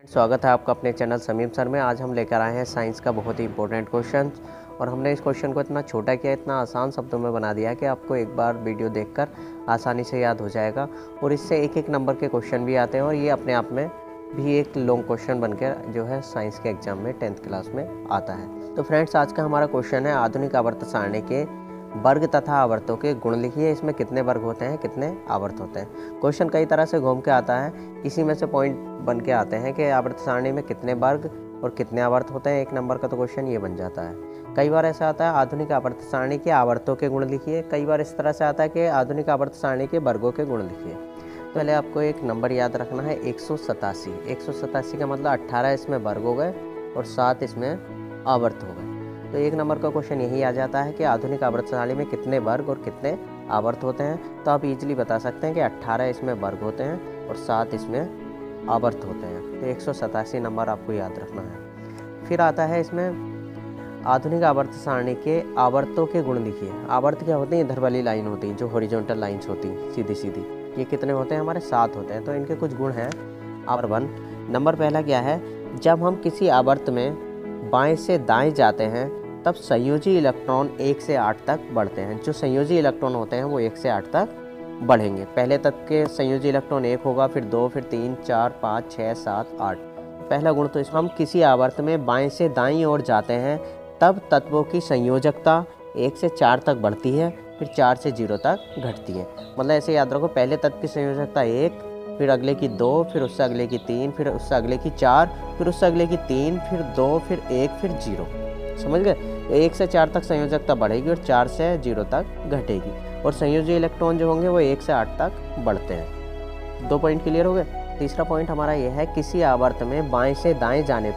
स्वागत है आपका अपने चैनल समीम सर में। आज हम लेकर आए हैं साइंस का बहुत ही इंपॉर्टेंट क्वेश्चन और हमने इस क्वेश्चन को इतना छोटा किया, इतना आसान शब्दों में बना दिया कि आपको एक बार वीडियो देखकर आसानी से याद हो जाएगा। और इससे एक एक नंबर के क्वेश्चन भी आते हैं और ये अपने आप में भी एक लॉन्ग क्वेश्चन बनकर जो है साइंस के एग्जाम में 10th क्लास में आता है। तो फ्रेंड्स, आज का हमारा क्वेश्चन है आधुनिक आवर्त सारणी के वर्ग तथा आवर्तों के गुण लिखिए। इसमें कितने वर्ग होते हैं, कितने आवर्त होते हैं। क्वेश्चन कई तरह से घूम के आता है, इसी में से पॉइंट बन के आते हैं कि आवर्त सारणी में कितने वर्ग और कितने आवर्त होते हैं। एक नंबर का तो क्वेश्चन ये बन जाता है। कई बार ऐसा आता है आधुनिक आवर्त सारणी के आवर्तों के गुण लिखिए। कई बार इस तरह से आता है कि आधुनिक आवर्त सारणी के वर्गों के गुण लिखिए। तो पहले आपको एक नंबर याद रखना है 187। 187 का मतलब 18 इसमें वर्ग हो गए और 7 इसमें आवर्त हो गए। तो एक नंबर का क्वेश्चन यही आ जाता है कि आधुनिक आवर्त सारणी में कितने वर्ग और कितने आवर्त होते हैं। तो आप इजीली बता सकते हैं कि 18 इसमें वर्ग होते हैं और 7 इसमें आवर्त होते हैं। तो 187 नंबर आपको याद रखना है। फिर आता है इसमें आधुनिक आवर्त सारणी के आवर्तों के गुण लिखिए। आवर्त क्या होते हैं? इधर वाली लाइन होती है जो हॉरिजॉन्टल लाइंस होती हैं सीधी सीधी। ये कितने होते हैं? हमारे 7 होते हैं। तो इनके कुछ गुण हैं। नंबर 1, नंबर पहला क्या है? जब हम किसी आवर्त में बाएं से दाएं जाते हैं तब संयोजी इलेक्ट्रॉन 1 से 8 तक बढ़ते हैं। जो संयोजी इलेक्ट्रॉन होते हैं वो 1 से 8 तक बढ़ेंगे। पहले तक के संयोजी इलेक्ट्रॉन 1 होगा, फिर 2, फिर 3, 4, 5, 6, 7, 8। पहला गुण तो इसमें हम किसी आवर्त में बाएं से दाईं ओर जाते हैं तब तत्वों की संयोजकता 1 से 4 तक बढ़ती है, फिर 4 से 0 तक घटती है। मतलब ऐसे याद रखो, पहले तत्व की संयोजकता 1, फिर अगले की 2, फिर उससे अगले की 3, फिर उससे अगले की 4, फिर उससे अगले की 3, फिर 2, फिर 1, फिर 0। समझ गए? तो 1 से 4 तक संयोजकता बढ़ेगी और 4 से 0 तक घटेगी। और संयोजी इलेक्ट्रॉन जो होंगे वो 1 से 8 तक बढ़ते हैं। 2 पॉइंट क्लियर हो गए। तीसरा पॉइंट हमारा यह है किसी आवर्त में बाएं से दाएं जाने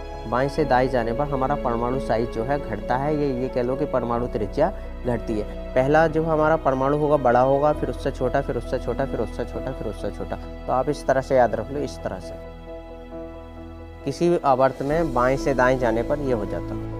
पर हमारा परमाणु साइज जो है घटता है। ये कह लो कि परमाणु त्रिज्या घटती है। पहला जो हमारा परमाणु होगा बड़ा होगा, फिर उससे छोटा, फिर उससे छोटा, फिर उससे छोटा, फिर उससे छोटा। तो आप इस तरह से याद रख लो, इस तरह से किसी आवर्त में बाएं से दाएं जाने पर यह हो जाता है।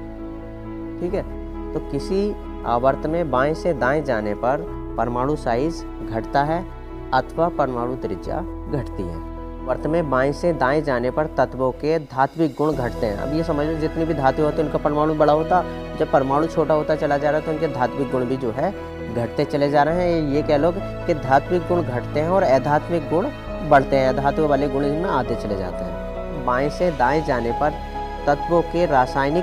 ठीक है, तो किसी आवर्त में बाएं से दाएं जाने पर परमाणु साइज घटता है अथवा परमाणु त्रिज्या घटती है। आवर्त में बाएं से दाएं जाने पर तत्वों के धात्विक गुण घटते हैं। अब ये समझ लो, जितनी भी धातु होती है उनका परमाणु बड़ा होता, जब परमाणु छोटा होता चला जा रहा है तो उनके धात्विक गुण भी जो है घटते चले जा रहे हैं। ये कह लो कि धात्विक गुण घटते हैं और अधात्विक गुण बढ़ते हैं। अधातु वाले गुण इनमें आते चले जाते हैं। बाएं से दाएं जाने पर तत्वों की रासायनिक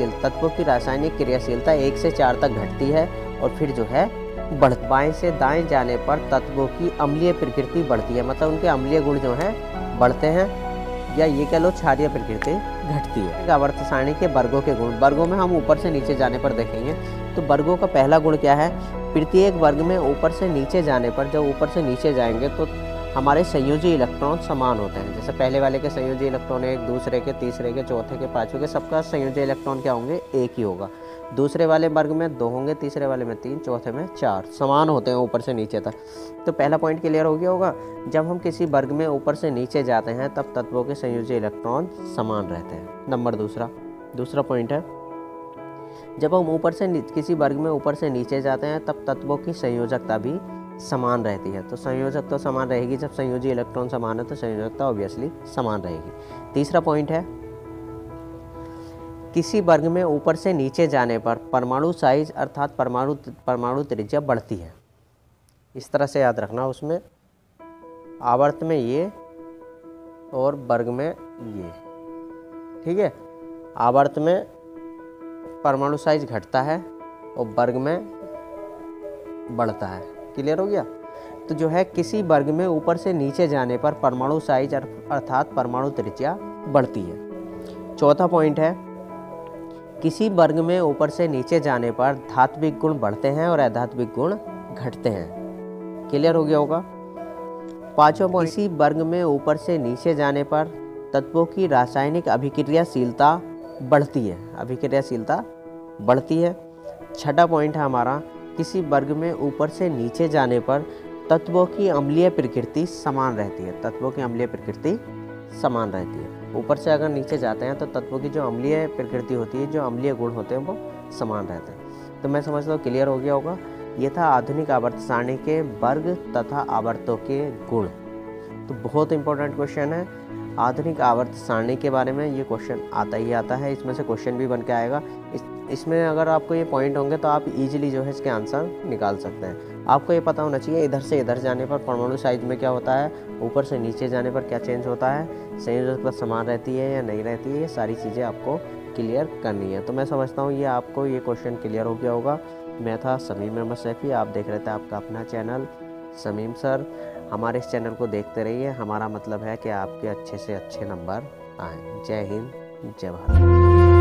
क्रियाशीलता 1 से 4 तक घटती है और फिर जो है बाएं से दाएं जाने पर तत्वों की अम्लीय प्रकृति बढ़ती है। मतलब उनके अम्लीय गुण जो हैं बढ़ते हैं, या ये कह लो क्षारीय प्रकृति घटती है। आवर्त सारणी के वर्गों के गुण, वर्गों में हम ऊपर से नीचे जाने पर देखेंगे। तो वर्गों का पहला गुण क्या है? प्रत्येक वर्ग में ऊपर से नीचे जाने पर, जब ऊपर से नीचे जाएंगे तो हमारे संयोजी इलेक्ट्रॉन समान होते हैं। जैसे पहले वाले के संयोजी इलेक्ट्रॉन एक, दूसरे के, तीसरे के, चौथे के, पांचवें के, सबका संयोजी इलेक्ट्रॉन क्या होंगे? एक ही होगा। दूसरे वाले वर्ग में 2 होंगे, तीसरे वाले में 3, चौथे में 4। समान होते हैं ऊपर से नीचे तक। तो पहला पॉइंट क्लियर हो गया होगा। जब हम किसी वर्ग में ऊपर से नीचे जाते हैं तब तत्वों के संयोजी इलेक्ट्रॉन समान रहते हैं। नंबर दूसरा पॉइंट है, जब हम किसी वर्ग में ऊपर से नीचे जाते हैं तब तत्वों की संयोजकता भी समान रहती है। तो संयोजक तो समान रहेगी, जब संयोजी इलेक्ट्रॉन समान है तो संयोजकता ऑब्वियसली समान रहेगी। तीसरा पॉइंट है, किसी वर्ग में ऊपर से नीचे जाने पर परमाणु साइज अर्थात परमाणु त्रिज्या बढ़ती है। इस तरह से याद रखना, उसमें आवर्त में ये और वर्ग में ये। ठीक है, आवर्त में परमाणु साइज घटता है और वर्ग में बढ़ता है। क्लियर हो गया? तो जो है किसी वर्ग में ऊपर से नीचे जाने पर परमाणु साइज अर्थात परमाणु त्रिज्या बढ़ती है। चौथा पॉइंट है, किसी वर्ग में ऊपर से नीचे जाने पर धात्विक गुण बढ़ते हैं और अधात्विक गुण घटते हैं। क्लियर हो गया होगा? पांचवा पॉइंट, किसी वर्ग में ऊपर से नीचे जाने पर तत्वों की रासायनिक अभिक्रियाशीलता बढ़ती है। छठा पॉइंट है हमारा, किसी वर्ग में ऊपर से नीचे जाने पर तत्वों की अम्लीय प्रकृति समान रहती है। ऊपर से अगर नीचे जाते हैं तो तत्वों की जो अम्लीय प्रकृति होती है, जो अम्लीय गुण होते हैं वो समान रहते हैं। तो मैं समझता हूँ क्लियर हो गया होगा। ये था आधुनिक आवर्त सारणी के वर्ग तथा आवर्तों के गुण। तो बहुत इंपॉर्टेंट क्वेश्चन है। आधुनिक आवर्त सारणी के बारे में ये क्वेश्चन आता ही आता है, इसमें से क्वेश्चन भी बन के आएगा। इसमें अगर आपको ये पॉइंट होंगे तो आप इजीली जो है इसके आंसर निकाल सकते हैं। आपको ये पता होना चाहिए इधर से इधर जाने पर परमाणु साइज में क्या होता है, ऊपर से नीचे जाने पर क्या चेंज होता है, संयोजकता समान रहती है या नहीं रहती है, ये सारी चीज़ें आपको क्लियर करनी है। तो मैं समझता हूँ ये आपको ये क्वेश्चन क्लियर हो गया होगा। मैं था समीम अहमद सैफी, आप देख रहे थे आपका अपना चैनल समीम सर। हमारे इस चैनल को देखते रहिए, हमारा मतलब है कि आपके अच्छे से अच्छे नंबर आएँ। जय हिंद, जय भारत।